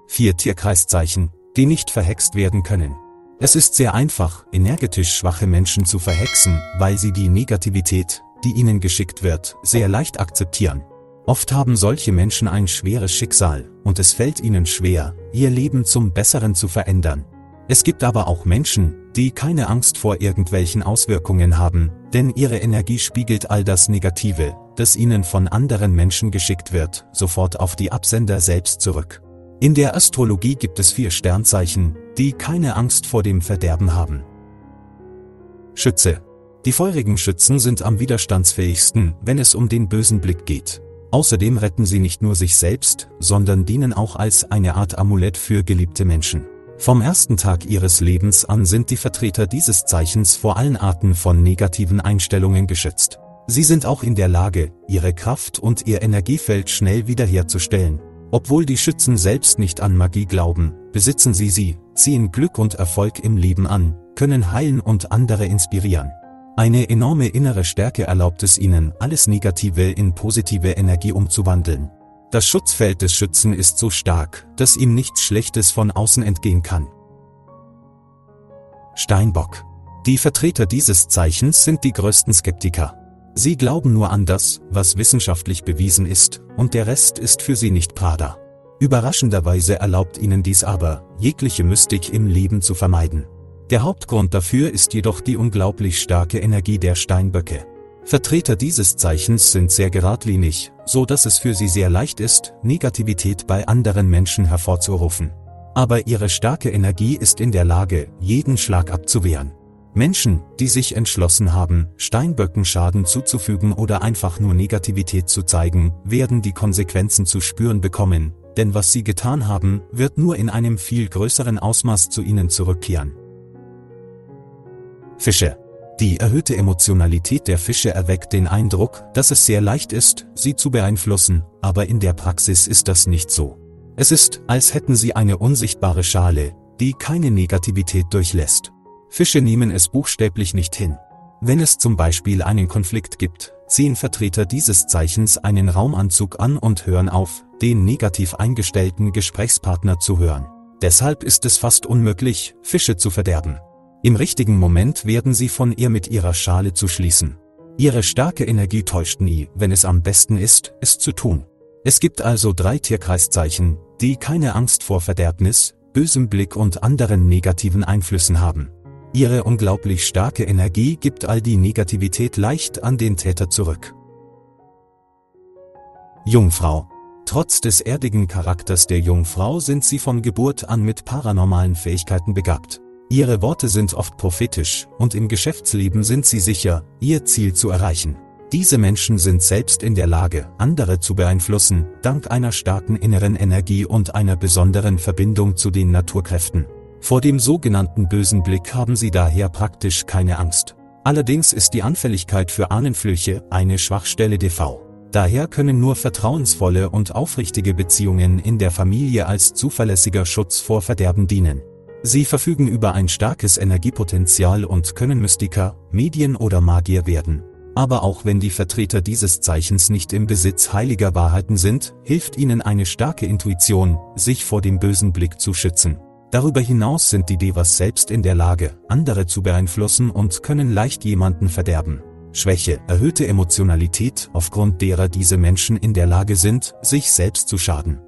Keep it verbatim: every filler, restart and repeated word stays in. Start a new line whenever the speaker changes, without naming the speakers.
Vier Tierkreiszeichen, die nicht verhext werden können. Es ist sehr einfach, energetisch schwache Menschen zu verhexen, weil sie die Negativität, die ihnen geschickt wird, sehr leicht akzeptieren. Oft haben solche Menschen ein schweres Schicksal, und es fällt ihnen schwer, ihr Leben zum Besseren zu verändern. Es gibt aber auch Menschen, die keine Angst vor irgendwelchen Auswirkungen haben, denn ihre Energie spiegelt all das Negative, das ihnen von anderen Menschen geschickt wird, sofort auf die Absender selbst zurück. In der Astrologie gibt es vier Sternzeichen, die keine Angst vor dem Verderben haben. Schütze. Die feurigen Schützen sind am widerstandsfähigsten, wenn es um den bösen Blick geht. Außerdem retten sie nicht nur sich selbst, sondern dienen auch als eine Art Amulett für geliebte Menschen. Vom ersten Tag ihres Lebens an sind die Vertreter dieses Zeichens vor allen Arten von negativen Einstellungen geschützt. Sie sind auch in der Lage, ihre Kraft und ihr Energiefeld schnell wiederherzustellen. Obwohl die Schützen selbst nicht an Magie glauben, besitzen sie sie, ziehen Glück und Erfolg im Leben an, können heilen und andere inspirieren. Eine enorme innere Stärke erlaubt es ihnen, alles Negative in positive Energie umzuwandeln. Das Schutzfeld des Schützen ist so stark, dass ihm nichts Schlechtes von außen entgehen kann. Steinbock. Die Vertreter dieses Zeichens sind die größten Skeptiker. Sie glauben nur an das, was wissenschaftlich bewiesen ist, und der Rest ist für sie nicht Prada. Überraschenderweise erlaubt ihnen dies aber, jegliche Mystik im Leben zu vermeiden. Der Hauptgrund dafür ist jedoch die unglaublich starke Energie der Steinböcke. Vertreter dieses Zeichens sind sehr geradlinig, so dass es für sie sehr leicht ist, Negativität bei anderen Menschen hervorzurufen. Aber ihre starke Energie ist in der Lage, jeden Schlag abzuwehren. Menschen, die sich entschlossen haben, Steinböcken Schaden zuzufügen oder einfach nur Negativität zu zeigen, werden die Konsequenzen zu spüren bekommen, denn was sie getan haben, wird nur in einem viel größeren Ausmaß zu ihnen zurückkehren. Fische. Die erhöhte Emotionalität der Fische erweckt den Eindruck, dass es sehr leicht ist, sie zu beeinflussen, aber in der Praxis ist das nicht so. Es ist, als hätten sie eine unsichtbare Schale, die keine Negativität durchlässt. Fische nehmen es buchstäblich nicht hin. Wenn es zum Beispiel einen Konflikt gibt, ziehen Vertreter dieses Zeichens einen Raumanzug an und hören auf, den negativ eingestellten Gesprächspartner zu hören. Deshalb ist es fast unmöglich, Fische zu verderben. Im richtigen Moment werden sie von ihr mit ihrer Schale zu schließen. Ihre starke Energie täuscht nie, wenn es am besten ist, es zu tun. Es gibt also drei Tierkreiszeichen, die keine Angst vor Verderbnis, bösem Blick und anderen negativen Einflüssen haben. Ihre unglaublich starke Energie gibt all die Negativität leicht an den Täter zurück. Jungfrau. Trotz des erdigen Charakters der Jungfrau sind sie von Geburt an mit paranormalen Fähigkeiten begabt. Ihre Worte sind oft prophetisch, und im Geschäftsleben sind sie sicher, ihr Ziel zu erreichen. Diese Menschen sind selbst in der Lage, andere zu beeinflussen, dank einer starken inneren Energie und einer besonderen Verbindung zu den Naturkräften. Vor dem sogenannten bösen Blick haben sie daher praktisch keine Angst. Allerdings ist die Anfälligkeit für Ahnenflüche eine Schwachstelle D V. Daher können nur vertrauensvolle und aufrichtige Beziehungen in der Familie als zuverlässiger Schutz vor Verderben dienen. Sie verfügen über ein starkes Energiepotenzial und können Mystiker, Medien oder Magier werden. Aber auch wenn die Vertreter dieses Zeichens nicht im Besitz heiliger Wahrheiten sind, hilft ihnen eine starke Intuition, sich vor dem bösen Blick zu schützen. Darüber hinaus sind die Devas selbst in der Lage, andere zu beeinflussen und können leicht jemanden verderben. Schwäche, erhöhte Emotionalität, aufgrund derer diese Menschen in der Lage sind, sich selbst zu schaden.